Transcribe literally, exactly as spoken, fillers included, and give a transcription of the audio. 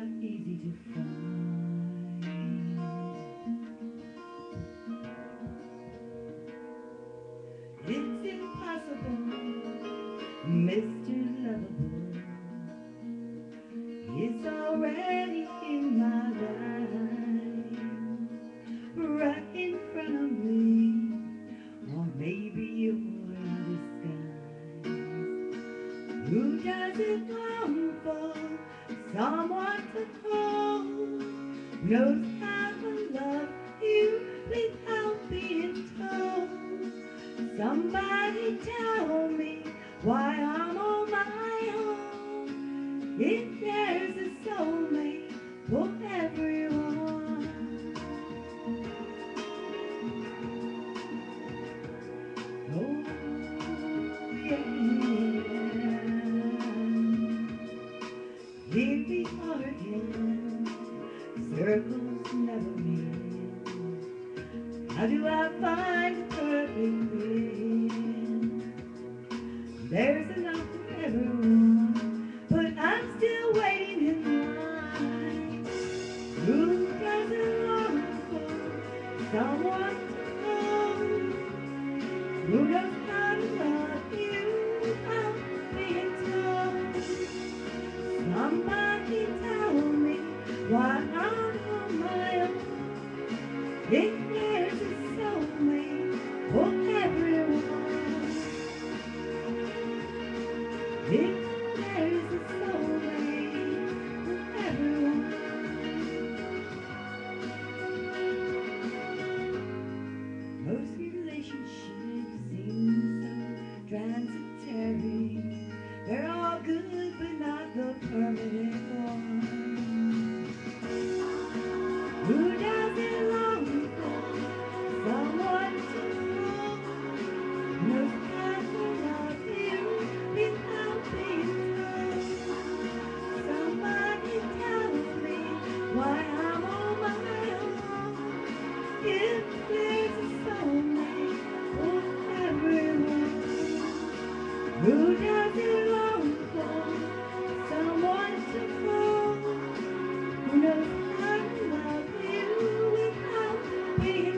easy to find. It's impossible, Mister Lovable is already in my life, right in front of me, or maybe you're in disguise. Who doesn't long for someone to hold, knows how to love you without being told? Somebody tell me why I'm on my own. If there's a soulmate for everyone. Oh, yeah. Here we are again, circles never end. How do I find the perfect blend? There's enough for everyone, but I'm still waiting in line. Who doesn't long for someone to hold? Who knows how to love you without being told? Somebody tell me why I'm on my own. If there's a soulmate for everyone. If there's a soulmate for everyone. Most relationships seem so transitory. They're all good, but not the permanent one. Who doesn't long for someone to hold? Knows how to love you without being told. Somebody tell me why I'm on my own. If there's a soulmate for everyone. Who doesn't long for someone to hold? Who knows how to love you without being